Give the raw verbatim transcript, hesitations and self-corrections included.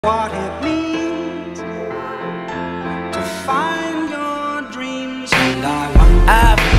what it means to find your dreams. And I wonder